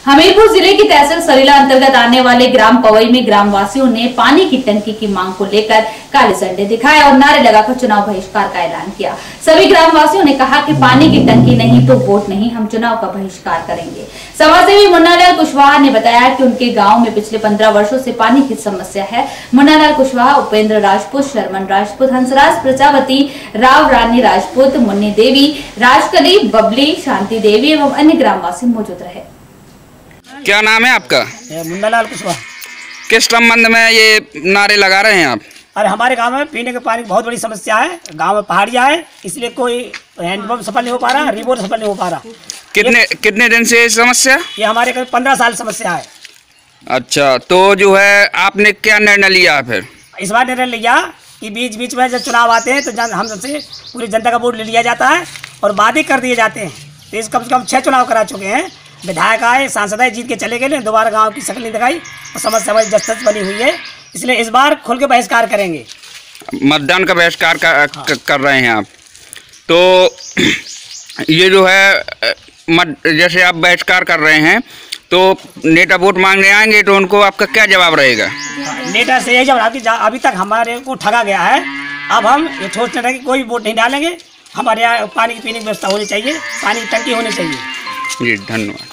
हमीरपुर जिले की तहसील सरीला अंतर्गत आने वाले ग्राम पवई में ग्रामवासियों ने पानी की टंकी की मांग को लेकर काले झंडे दिखाए और नारे लगाकर चुनाव बहिष्कार का ऐलान किया। सभी ग्रामवासियों ने कहा कि पानी की टंकी नहीं तो वोट नहीं, हम चुनाव का बहिष्कार करेंगे। समाजसेवी मुन्नालाल कुशवाहा ने बताया कि उनके गाँव में पिछले 15 वर्षों से पानी की समस्या है। मुन्नालाल कुशवाहा, उपेंद्र राजपूत, शर्मन राजपूत, हंसराज प्रजापति, राव रानी राजपूत, मुन्नी देवी, राजकली, बबली, शांति देवी एवं अन्य ग्रामवासी मौजूद रहे। क्या नाम है आपका? मुन्नालाल कुशवाहा। किस संबंध में ये नारे लगा रहे हैं आप? अरे हमारे गांव में पीने के पानी की बहुत बड़ी समस्या है। गांव में पहाड़ियाँ है, इसलिए कोई हैंडपंप सफल नहीं हो पा रहा, रिबोर सफल नहीं हो पा रहा। कितने दिन से ये समस्या? ये हमारे करीब 15 साल समस्या है। अच्छा, तो जो है आपने क्या निर्णय लिया फिर? इस बार निर्णय लिया कि बीच बीच में जब चुनाव आते हैं तो हम सबसे पूरी जनता का वोट ले लिया जाता है और वादे कर दिए जाते हैं। तो इस कम से कम 6 चुनाव करा चुके हैं। विधायक आए, सांसद आए, जीत के चले गए, दोबारा गांव की शक्ल नहीं दिखाई और समस्या हमारी दस्तक बनी हुई है। इसलिए इस बार खुल के बहिष्कार करेंगे। मतदान का बहिष्कार कर रहे हैं आप। तो ये जो है जैसे आप बहिष्कार कर रहे हैं तो नेता वोट मांगने आएंगे तो उनको आपका क्या जवाब रहेगा? नेता से यही जवाब कि अभी तक हमारे को ठगा गया है। अब हम ये सोचते रहे कि कोई वोट नहीं डालेंगे। हमारे यहाँ पानी की पीने की व्यवस्था होनी चाहिए, पानी की टंकी होनी चाहिए। जी, धन्यवाद।